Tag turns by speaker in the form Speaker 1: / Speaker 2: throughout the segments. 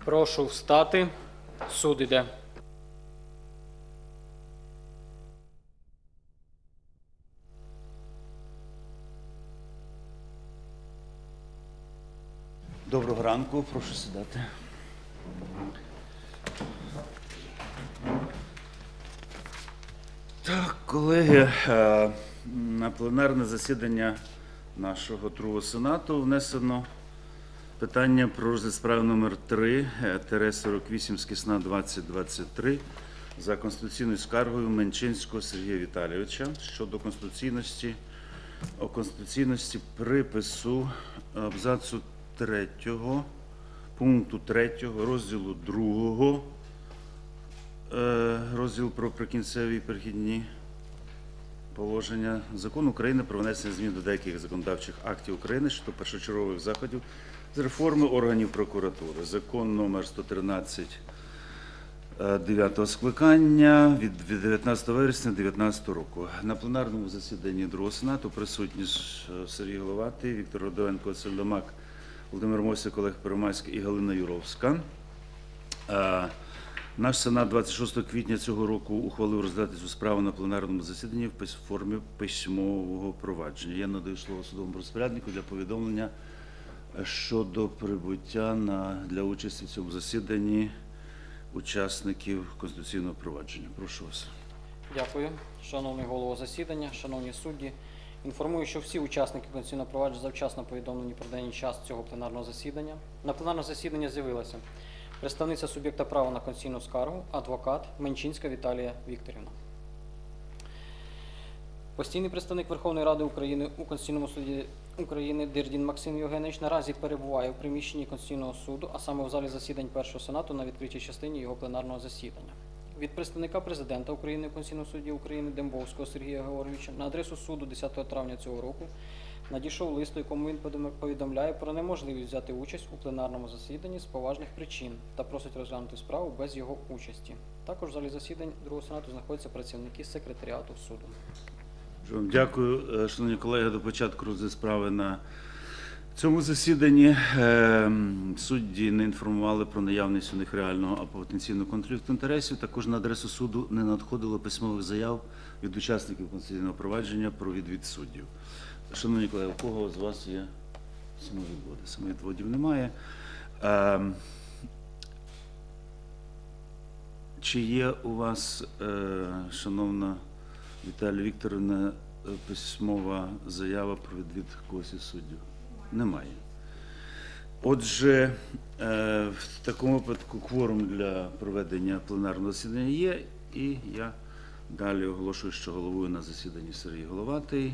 Speaker 1: Прошу встати. Суд іде.
Speaker 2: Доброго ранку, прошу сідати. Так, колеги, на пленарне засідання нашого другого сенату внесено питання про розгляд справи номер 3-48/2023 за конституційною скаргою Менчинського Сергія Віталійовича щодо конституційності припису абзацу 3 пункту 3 розділу 2, розділ про прикінцеві і перехідні положення Закону України про внесення змін до деяких законодавчих актів України щодо першочергових заходів з реформи органів прокуратури. Закон номер 113 9-го скликання від 19 вересня 2019 року. На пленарному засіданні Другого Сенату присутні Сергій Головатий, Віктор Гордовенко, Василь Домак, Володимир Мосик, Олег Первомайський і Галина Юровська. Наш Сенат 26 квітня цього року ухвалив розглядати цю справу на пленарному засіданні в формі письмового провадження. Я надаю слово судовому розпоряднику для повідомлення щодо прибуття для участі в цьому засіданні учасників конституційного провадження. Прошу вас.
Speaker 1: Дякую. Шановний голово засідання, шановні судді. Інформую, що всі учасники конституційного провадження завчасно повідомлені про день і час цього пленарного засідання. На пленарне засідання з'явилася представниця суб'єкта права на конституційну скаргу, адвокат Менчинська Віталія Вікторівна. Постійний представник Верховної Ради України у Конституційному суді України Дирдін Максим Євгенович наразі перебуває в приміщенні Конституційного суду, а саме в залі засідань Першого Сенату на відкритій частині його пленарного засідання. Від представника Президента України у Конституційному суді України Дембовського Сергія Георгійовича на адресу суду 10 травня цього року надійшов лист, у якому він повідомляє про неможливість взяти участь у пленарному засіданні з поважних причин та просить розглянути справу без його участі. Також в залі засідань Другого Сенату знаходяться працівники секретаріату суду.
Speaker 2: Дякую, шановні колеги. До початку розгляду справи на цьому засіданні судді не інформували про наявність у них реального або потенційного конфлікту інтересів. Також на адресу суду не надходило письмових заяв від учасників конституційного провадження про відвід суддів. Шановні колеги, у кого з вас є самовідводи? Самовідводів немає. Чи є у вас, шановна Віталія Вікторівна, письмова заява про відвід когось із суддів? Немає. Отже, в такому випадку кворум для проведення пленарного засідання є, і я далі оголошую, що головую на засіданні Сергій Головатий.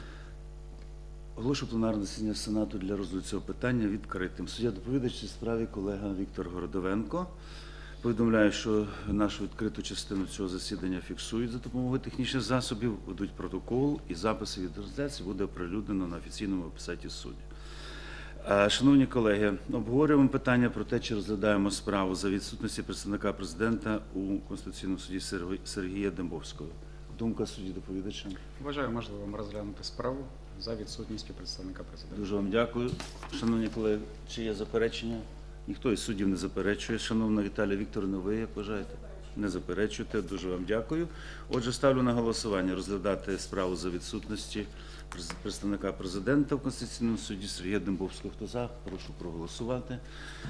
Speaker 2: Оголошую пленарне засідання Сенату для розгляду цього питання відкритим. Суддя-доповідач у цій справі колега Віктор Гордовенко. Повідомляю, що нашу відкриту частину цього засідання фіксують за допомогою технічних засобів, ведуть протокол і записи від розгляду буде оприлюднено на офіційному веб-сайті суду. Шановні колеги, обговорюємо питання про те, чи розглядаємо справу за відсутності представника президента у Конституційному суді Сергія Дембовського. Думка судді-доповідача?
Speaker 3: Вважаю можливим розглянути справу за відсутністю представника президента.
Speaker 2: Дуже вам дякую. Шановні колеги, чи є заперечення? Ніхто із суддів не заперечує. Шановна Віталія Вікторівна, ви як вважаєте? Не заперечуєте. Дуже вам дякую. Отже, ставлю на голосування розглядати справу за відсутності представника президента в Конституційному суді Сергія Дембовського. Хто за? Прошу проголосувати.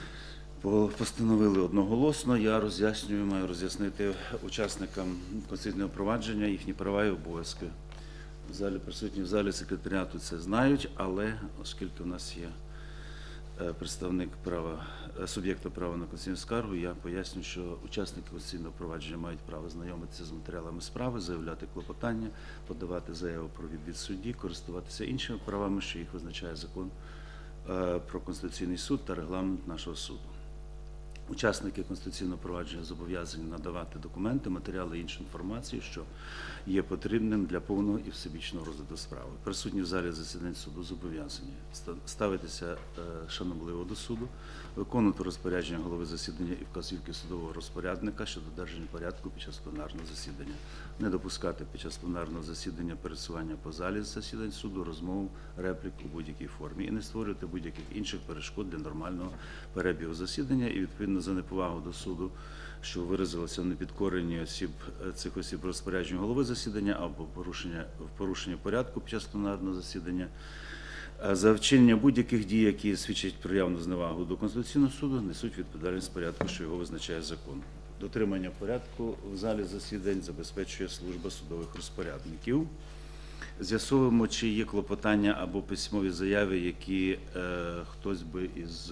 Speaker 2: Постановили одноголосно. Я маю роз'яснити учасникам конституційного провадження їхні права і обов'язки. Присутні в залі секретаріату це знають, але оскільки у нас є представник суб'єкта права на конституційну скаргу, я поясню, що учасники конституційного провадження мають право знайомитися з матеріалами справи, заявляти клопотання, подавати заяву про відвід судді, користуватися іншими правами, що їх визначає закон про Конституційний суд та регламент нашого суду. Учасники конституційного провадження зобов'язані надавати документи, матеріали і іншу інформацію, що є потрібним для повного і всебічного розгляду справи. Присутні в залі засідань суду зобов'язані ставитися шанобливо до суду, виконувати розпорядження голови засідання і вказівки судового розпорядника щодо додержання порядку під час пленарного засідання, не допускати під час пленарного засідання пересування по залі засідань суду, розмов, реплік у будь-якій формі і не створювати будь-яких інших перешкод для нормального перебігу засідання і відповідно відповідно за неповагу до суду, що виразилося в непідкоренні цих осіб розпорядженню голови засідання або в порушення порядку під час пленарного засідання, за вчинення будь-яких дій, які свідчать про явну зневагу до Конституційного суду, несуть відповідальність порядку, що його визначає закон. Дотримання порядку в залі засідань забезпечує служба судових розпорядників. З'ясовуємо, чи є клопотання або письмові заяви, які хтось би із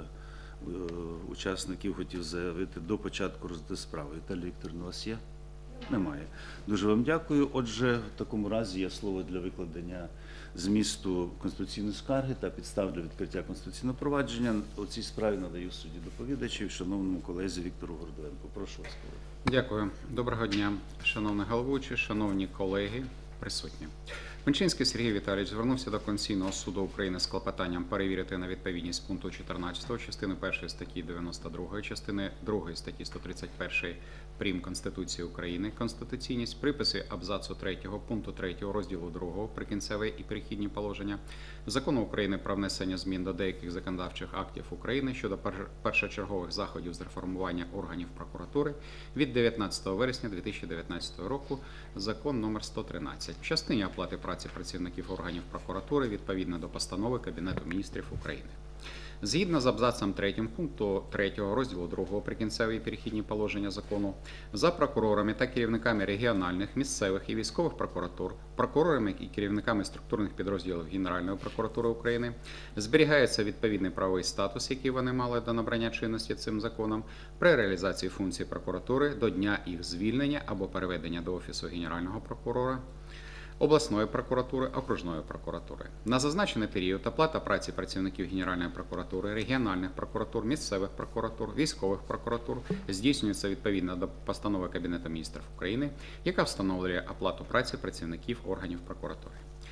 Speaker 2: учасників хотів заявити до початку розгляду справи. Віталій Вікторович, у вас є? Немає. Дуже вам дякую. Отже, в такому разі є слово для викладення змісту конституційної скарги та підстав для відкриття конституційного провадження. У цій справі надаю судді доповідачів, шановному колезі Віктору Гордоленку. Прошу вас, колеги.
Speaker 3: Дякую. Доброго дня, шановний головуючий, шановні колеги, присутні. Менчинський Сергій Віталійович звернувся до Конституційного суду України з клопотанням перевірити на відповідність пункту 14 частини 1 статті 92, частини 2 статті 131 прим. Конституції України, конституційність, приписи абзацу 3 пункту 3 розділу 2 прикінцеві і перехідні положення Закону України про внесення змін до деяких законодавчих актів України щодо першочергових заходів з реформування органів прокуратури від 19 вересня 2019 року, закон номер 113, в частині оплати праці працівників органів прокуратури відповідно до постанови Кабінету міністрів України. Згідно з абзацом 3 пункту 3 розділу 2 прикінцеві і перехідні положення закону, за прокурорами та керівниками регіональних, місцевих і військових прокуратур, прокурорами і керівниками структурних підрозділів Генеральної прокуратури України зберігається відповідний правовий статус, який вони мали до набрання чинності цим законом, при реалізації функцій прокуратури до дня їх звільнення або переведення до Офісу Генерального прокурора, обласної прокуратури, окружної прокуратури. На зазначений період оплата праці працівників Генеральної прокуратури, регіональних прокуратур, місцевих прокуратур, військових прокуратур здійснюється відповідно до постанови Кабінету міністрів України, яка встановлює оплату праці працівників органів прокуратури.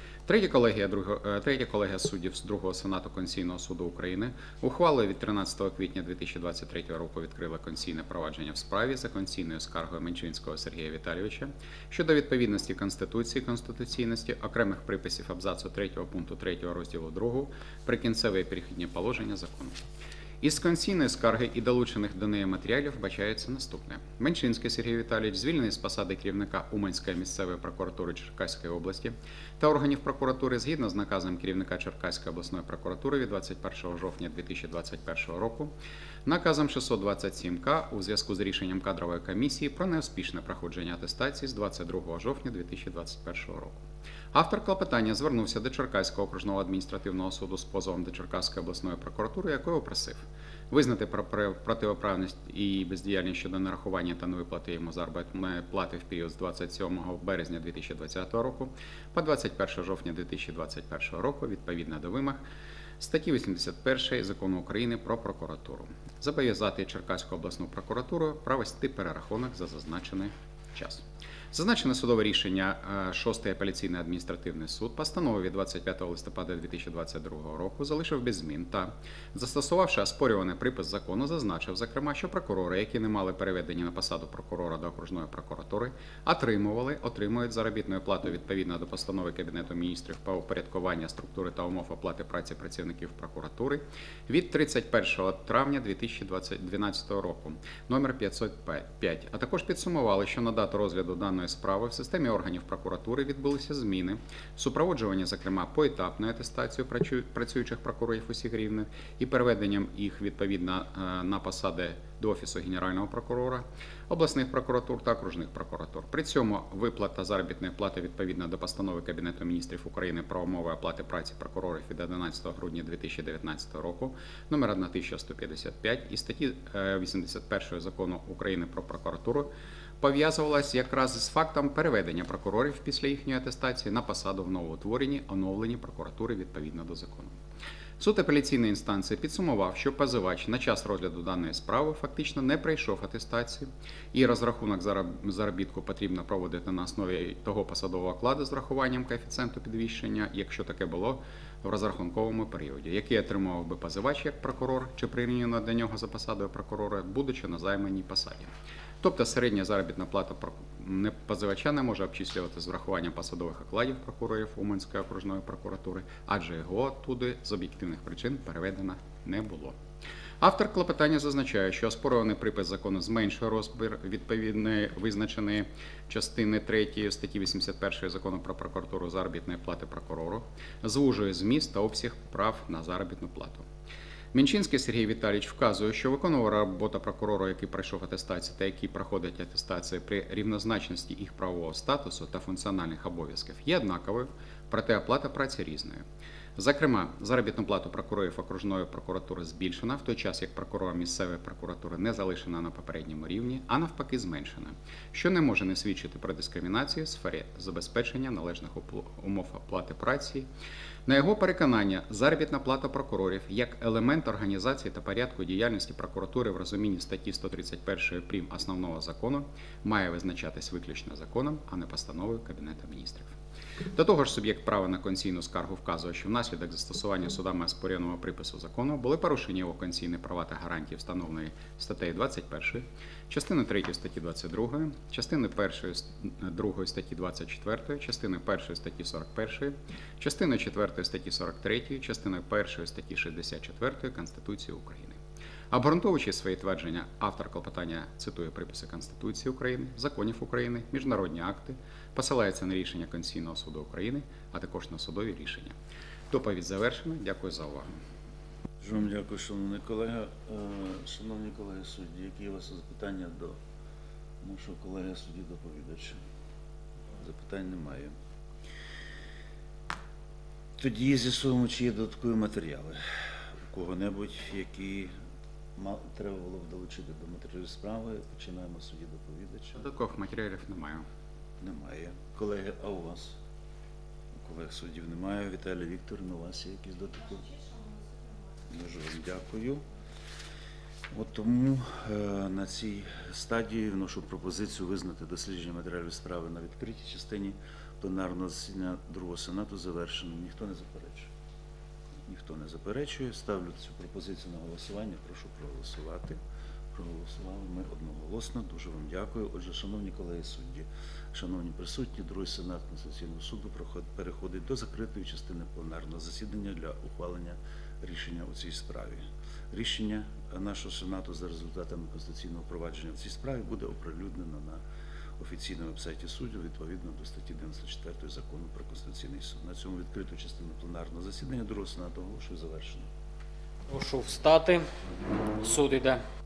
Speaker 3: Третя колегія суддів з Другого Сенату Конституційного суду України ухвалою від 13 квітня 2023 року відкрила конституційне провадження в справі за конституційною скаргою Менчинського Сергія Віталійовича щодо відповідності Конституції, конституційності окремих приписів абзацу 3 пункту 3 розділу 2 прикінцеві і перехідні положення закону. Із конституційної скарги і долучених до неї матеріалів вбачається наступне. Менчинський Сергій Віталійович звільнений з посади керівника Уманської місцевої прокуратури Черкаської області та органів прокуратури згідно з наказом керівника Черкаської обласної прокуратури від 21 жовтня 2021 року, наказом 627К у зв'язку з рішенням кадрової комісії про неуспішне проходження атестації з 22 жовтня 2021 року. Автор клопотання звернувся до Черкаського окружного адміністративного суду з позовом до Черкаської обласної прокуратури, якою просив визнати протиправність і бездіяльність щодо нарахування та невиплати йому заробітної плати в період з 27 березня 2020 року по 21 жовтня 2021 року відповідно до вимог статті 81 Закону України про прокуратуру. Зобов'язати Черкаську обласну прокуратуру провести перерахунок за зазначений час. Зазначене судове рішення 6-й апеляційний адміністративний суд постановою від 25 листопада 2022 року залишив без змін та, застосувавши оспорюваний припис закону, зазначив, зокрема, що прокурори, які не мали переведення на посаду прокурора до окружної прокуратури, отримують заробітну плату відповідно до постанови Кабінету міністрів про упорядкування структури та умов оплати праці працівників прокуратури від 31 травня 2012 року, номер 505, а також підсумували, що на дату розгляду даної справи в системі органів прокуратури відбулися зміни, супроводжування, зокрема, поетапною атестацією працюючих прокурорів усіх рівнів і переведенням їх відповідно на посади до Офісу Генерального прокурора, обласних прокуратур та окружних прокуратур. При цьому виплата заробітної плати відповідно до постанови Кабінету міністрів України про умови оплати праці прокурорів від 11 грудня 2019 року, номер 1155 і статті 81 Закону України про прокуратуру пов'язувалась якраз з фактом переведення прокурорів після їхньої атестації на посаду в новоутвореній, оновленій прокуратури відповідно до закону. Суд апеляційної інстанції підсумував, що позивач на час розгляду даної справи фактично не пройшов атестацію і розрахунок заробітку потрібно проводити на основі того посадового окладу з врахуванням коефіцієнту підвищення, якщо таке було в розрахунковому періоді, який отримував би позивач як прокурор чи прирівняно до нього за посадою прокурора, будучи на займаній посаді. Тобто середня заробітна плата позивача не може обчислювати з врахуванням посадових окладів прокурорів Уманської окружної прокуратури, адже його туди з об'єктивних причин переведено не було. Автор клопотання зазначає, що оспорюваний припис закону зменшує розмір відповідної визначеної частини 3 статті 81 Закону про прокуратуру заробітної плати прокурору, звужує зміст та обсяг прав на заробітну плату. Мінчинський Сергій Віталійович вказує, що виконував роботу прокурора, який пройшов атестацію та який проходить атестацію при рівнозначності їх правового статусу та функціональних обов'язків, є однаковою, проте оплата праці різною. Зокрема, заробітну плату прокурорів окружної прокуратури збільшена, в той час як прокурора місцевої прокуратури не залишена на попередньому рівні, а навпаки зменшена, що не може не свідчити про дискримінацію в сфері забезпечення належних умов оплати праці. На його переконання, заробітна плата прокурорів як елемент організації та порядку діяльності прокуратури в розумінні статті 131 прим. Основного закону має визначатись виключно законом, а не постановою Кабінету міністрів. До того ж, суб'єкт права на конституційну скаргу вказує, що внаслідок застосування судами оспорюваного припису закону були порушені його конституційні права та гарантії, встановлені статтею 21, частиною 3 статті 22, частиною 2 статті 24, частиною 1 статті 41, частиною 4 статті 43, частиною 1 статті 64 Конституції України. Обґрунтовуючи свої твердження, автор клопотання цитує приписи Конституції України, законів України, міжнародні акти, посилається на рішення Конституційного суду України, а також на судові рішення. Доповідь завершена. Дякую за увагу.
Speaker 2: Дуже вам дякую, шановний колега. Шановні колеги судді, які у вас запитання до нашого колеги судді доповідача? Запитань немає. Тоді з'ясуємо, чи є додаткові матеріали у кого-небудь, які треба було б долучити до матеріалів справи. Починаємо з судді доповідача.
Speaker 3: Додаткових матеріалів немає.
Speaker 2: Немає. Колеги, а у вас? У колег суддів немає. Віталій Вікторовна, у вас є якісь додаткові? Дуже вам дякую. От тому на цій стадії вношу пропозицію визнати дослідження матеріалів справи на відкритій частині пленарного засідання Другого Сенату завершеним. Ніхто не заперечує? Ніхто не заперечує. Ставлю цю пропозицію на голосування. Прошу проголосувати. Проголосували ми одноголосно. Дуже вам дякую. Отже, шановні колеги судді, шановні присутні, Другий Сенат Конституційного суду переходить до закритої частини пленарного засідання для ухвалення рішення у цій справі. Рішення нашого Сенату за результатами конституційного провадження в цій справі буде оприлюднено на офіційному вебсайті суду відповідно до статті 94 Закону про Конституційний суд. На цьому відкриту частину пленарного засідання Другого Сенату оголошую завершено.
Speaker 1: Прошу встати. Суд іде.